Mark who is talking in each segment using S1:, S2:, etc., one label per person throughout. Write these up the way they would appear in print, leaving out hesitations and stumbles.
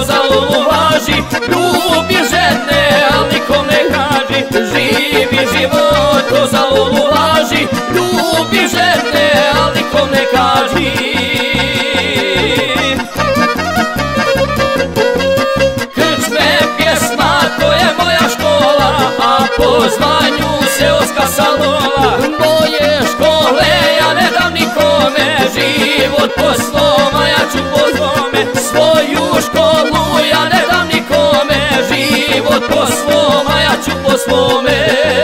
S1: za lulu važi. Ljubi žene, al nikom ne kaži, živi život ko za lulu važi. Ljubi žene, al nikom ne kaži. Krčme pjesma, to je moja škola, a po zvanju seoska salova. Moje škole ja ne dam nikome, život po svom, a ja ću po svome. Svoju školu ja ne dam nikome, život po svom, a ja ću po svome.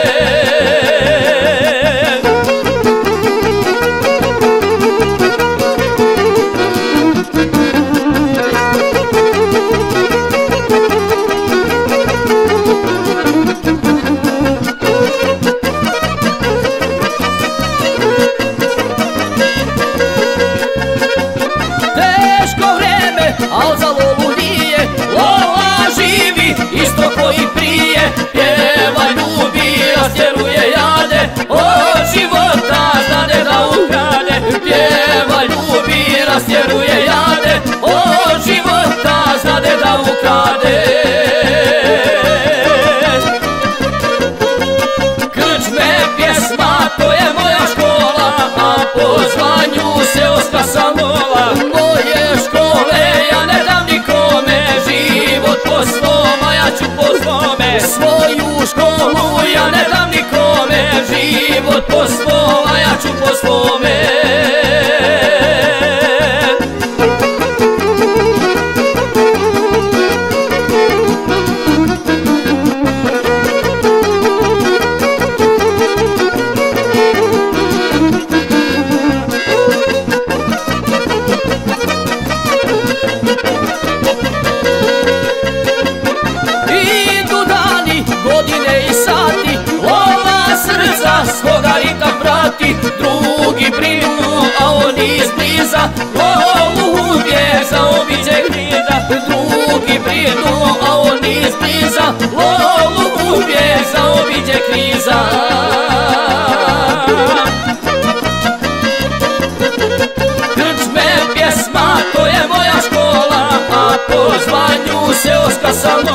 S1: Al za lolu nije, lola živi isto koji prije. Pjeva, ljubi, rastjeruje jade, od života znade da ukrade. Pjeva, ljubi, rastjeruje jade, od života znade da ukrade. Krčme pjesma, to je moja škola, a po zvanju seoska salova. Moje škole ja ne dam nikome, život po svom, a ja ću po svome. Svoju školu ja ne dam nikome, život po svom, a ja ću po svome. Godine i sati, lola srca svoga ritam prati. Drugi brinu, a oni izbliza, lolu uvijek zaobiđe kriza. Drugi brinu, a oni izbliza, lolu uvijek zaobiđe kriza. Krčme pjesma, to je moja škola, a po zvanju seoska salova.